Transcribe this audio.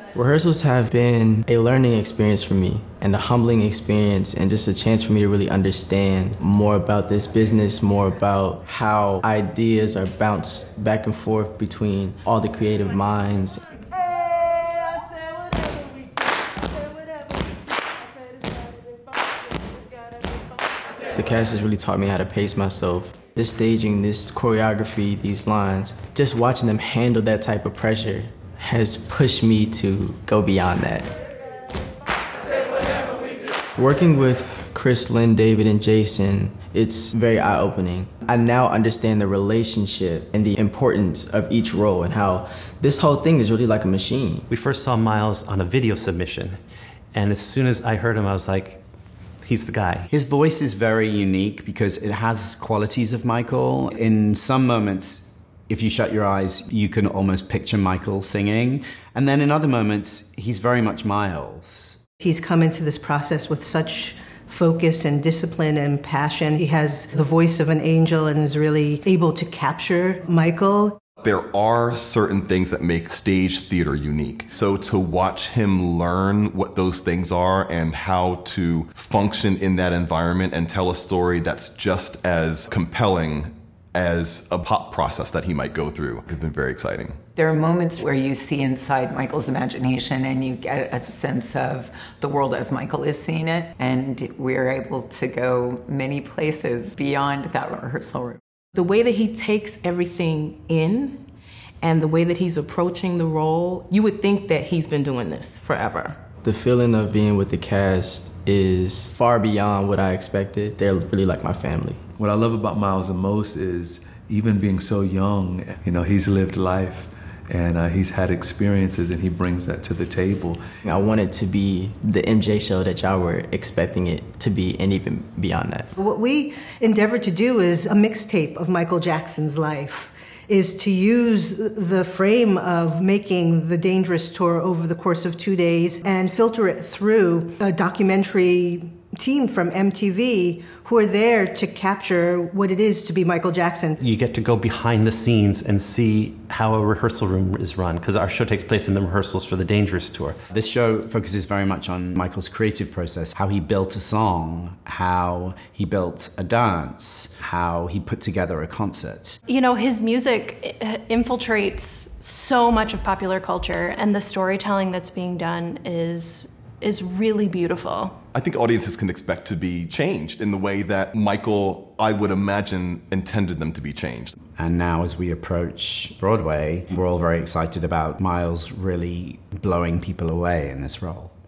Rehearsals have been a learning experience for me and a humbling experience and just a chance for me to really understand more about this business, more about how ideas are bounced back and forth between all the creative minds. The cast has really taught me how to pace myself. This staging, this choreography, these lines, just watching them handle that type of pressure has pushed me to go beyond that. Working with Chris, Lynn, David, and Jason, it's very eye-opening. I now understand the relationship and the importance of each role and how this whole thing is really like a machine. We first saw Miles on a video submission, and as soon as I heard him, I was like, he's the guy. His voice is very unique because it has qualities of Michael. In some moments, if you shut your eyes, you can almost picture Michael singing. And then in other moments, he's very much Miles. He's come into this process with such focus and discipline and passion. He has the voice of an angel and is really able to capture Michael. There are certain things that make stage theater unique. So to watch him learn what those things are and how to function in that environment and tell a story that's just as compelling as a pop process that he might go through has been very exciting. There are moments where you see inside Michael's imagination and you get a sense of the world as Michael is seeing it, and we're able to go many places beyond that rehearsal room. The way that he takes everything in and the way that he's approaching the role, you would think that he's been doing this forever. The feeling of being with the cast is far beyond what I expected. They're really like my family. What I love about Miles the most is even being so young, he's lived life and he's had experiences and he brings that to the table. I want it to be the MJ show that y'all were expecting it to be and even beyond that. What we endeavored to do is a mixtape of Michael Jackson's life, is to use the frame of making the Dangerous tour over the course of 2 days and filter it through a documentary team from MTV who are there to capture what it is to be Michael Jackson. You get to go behind the scenes and see how a rehearsal room is run, because our show takes place in the rehearsals for the Dangerous tour. This show focuses very much on Michael's creative process, how he built a song, how he built a dance, how he put together a concert. His music infiltrates so much of popular culture, and the storytelling that's being done is really beautiful. I think audiences can expect to be changed in the way that Michael, I would imagine, intended them to be changed. And now as we approach Broadway, we're all very excited about Miles really blowing people away in this role.